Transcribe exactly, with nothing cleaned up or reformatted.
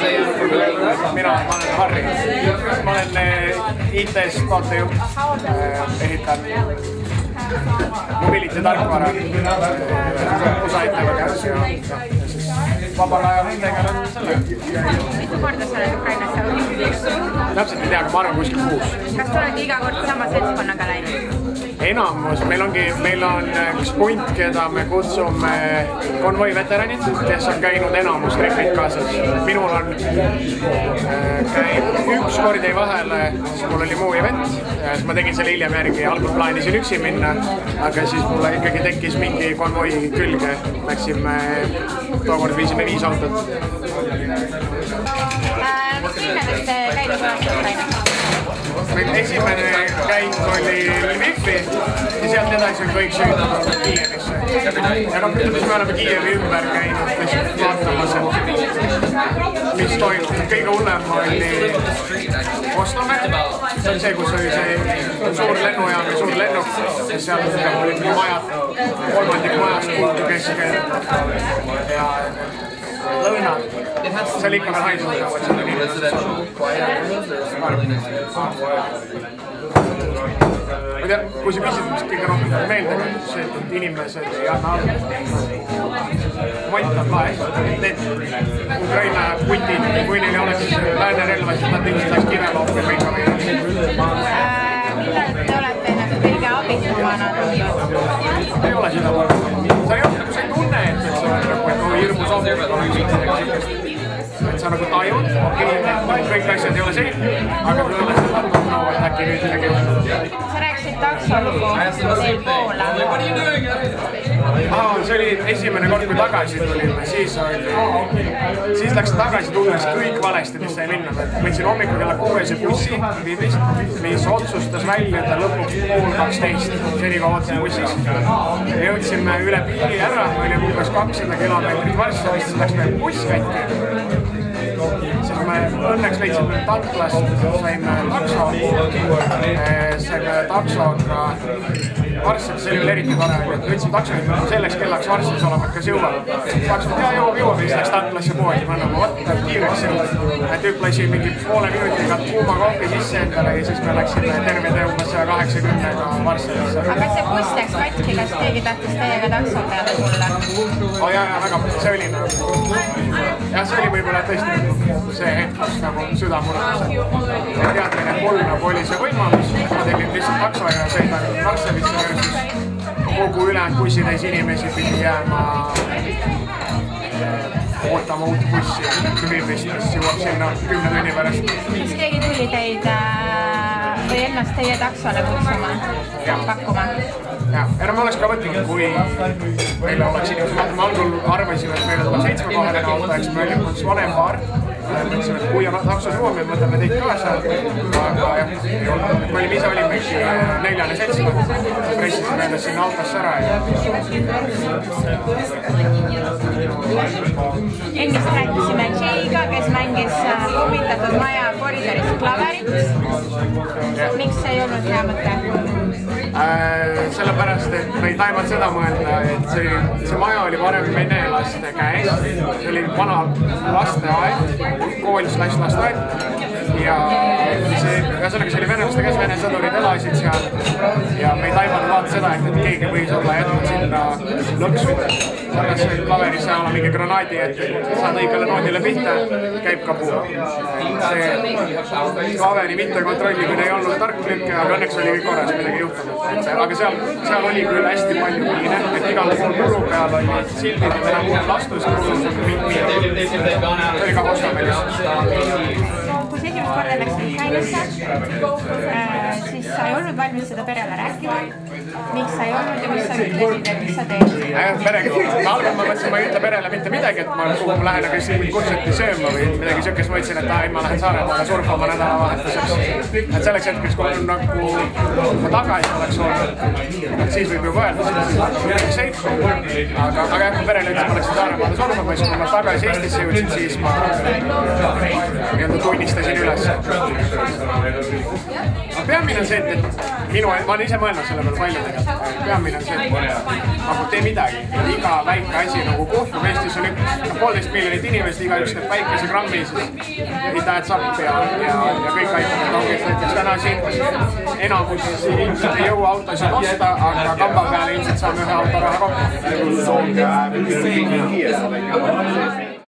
mina olen Harri. Ma olen I T-s tootejuht, ehitan mobility tarkvara osa ettevõttes ja vabal ajal tegelen selle. Mitu korda sa oled Ukrainasse olnud? Täpselt ei tea, aga ma arvan kuskil kuus. Kas sa oled iga kord sama seltskonnaga läinud? Enamus, meil ongi, meil on üks punt, keda me kutsume konvoi veteranid, kes on käinud enamus tripid kaasas. Minul on käinud üks kord jäi vahele, siis mul oli muu event, siis ma tegin selle hiljem järgi, algul plaanisin üksi minna, aga siis mulle ikkagi tekkis mingi konvoi külge, läksime, tookord viisime viis autot. Milles te käinud olete Ukrainasse? Meil esimene käik oli Lvivi ja sealt edasi on kõik sõidanud Kiievisse. Ja noh, ütleme, me oleme Kiievi ümber käinud lihtsalt vaatamas, et mis toimub. Kõige hullem oli Ostome. See on see, kus oli see suur lennujaam ja suur lennuk. Ja seal olid majad, kolmandik majast puutu keskel ja lõunad. See oli ikka veel haisnud, et seda inimesed. Ma tean, kui see küsib, mis kõige rohkem meelde, see, et inimesed ei anna alla. Mott on lahe, et Ukraina putid, kui neil oleks lääne relvasid, nad ilmselt läks kiveloopi või ikka või. Millal te olete kõige abitumana tundnud? Ei ole seda palju. Sa ei ole, kui sa ei tunne, et see on hirmus ohtlik oleks. Et sa nagu tajud, okei, kõik asjad ei ole see, aga kui õnnes seda tunnu, et äkki nüüd midagi juhtub. Sa rääkisid takso teil Poola. See oli esimene kord, kui tagasi tulime, siis oli, siis läks tagasi tulles kõik valesti, mis sai minna. Võtsin hommikul kella kuuese bussi Viimis, mis otsustas väljuda lõpuks pool kaksteist, seni ka otsin bussis. Jõudsime üle piiri ära, me olime umbes kakssada kilomeetrit Varssavist, siis läks meil buss kätti. Siis me õnneks leidsime tanklast, saime takso, saime taksoga Varssavis, see oli veel eriti tore, et võtsime takso selleks kellaks Varssavis olema, et kas jõuab. Takso, et jaa, jõuab, jõuab, siis läks tanklasse poodi, ma nagu võtta kiireks jõud. Tüüp lasi mingi poole minutiga kuuma kohvi sisse endale ja siis me läksime terve tõumbas saja kaheksakümnega Varssavisse. Aga see buss läks katki, kas keegi tahtis teiega takso peale tulla? Oh jaa, jaa, väga, see oli nagu, jah, see oli võib-olla tõesti see hetk, kus nagu süda murras. Et teadmine, et mul nagu oli see võimalus, ma tegin lihtsalt takso ja sõidan Varssavisse versus kogu ülejäänud bussitäis inimesi pidi jääma ootama uut bussi Lvivist, mis jõuab sinna kümne tunni pärast. Kas keegi tuli teid või ennast teie taksole kutsuma, pakkuma? Jah, ja me oleks ka võtnud, kui meile oleks inimesed, me algul arvasime, et meile tuleb seitsmekohaline auto, eks me olime üks vanem paar. Mõtlesime, et kui on taksos juhame, võtame teid kaasa, aga jah, ei olnud. Me olime ise olime neljane seltskond, pressisime ennast sinna autosse ära. Ennist rääkisime Jay'ga, kes mängis pommitatud maja koridoris klaverit. Miks see ei olnud hea mõte? Sellepärast, et me ei taimanud seda mõelda, et see maja oli varem venelaste käes. See oli vana lasteaed, kool slash lasteaed ja ühesõnaga see oli venelaste käes, vene sõdurid elasid seal ja me ei taimanud vaata seda, et keegi võis olla jätnud sinna lõksuda. Selles oli klaveris seal mingi granaadi, et saad õigele noodile pihta, käib ka puu. See klaveri mitte kontrollimine ei olnud tark lükke, aga õnneks oli kõik korras, midagi juhtunud. Aga seal oli küll hästi palju miine, et igal pool muru peal oli sildid ja meil on muud lastus, see oli ka Ostamelis. Kui sa esimest korda läksid Ukrainasse, siis sa ei olnud valmis seda perele rääkima. Miks sa ei olnud ja mis sa ütlesid ja mis sa teed? Algul ma mõtlesin, ma ei ütle perele mitte midagi, et ma lähen, aga siis kutsuti sööma või midagi siukest, ma ütlesin, et ma lähen Saaremaale surfama nädalavahetuseks. Et selleks hetkeks, kui ma tagasi oleks olnud, siis võib ju öelda, siis aga jah, perele ütles, ma läksin Saaremaale surfama, siis kui ma tagasi Eestisse jõudsin, siis ma nii-öelda tunnistasin üles. Peamine on see, et minu, ma olen ise mõelnud selle peale palju tegelikult. Peamine on see, et nagu tee midagi. Iga väike asi nagu kohtub. Eestis on üks poolteist miljonit inimest, iga üks teeb väikese grammi, siis hitajad saab ja, ja, ja kõik aitab. Näiteks täna siin enamus ilmselt ei jõua autosid osta, aga kamba peale ilmselt saame ühe auto raha kokku.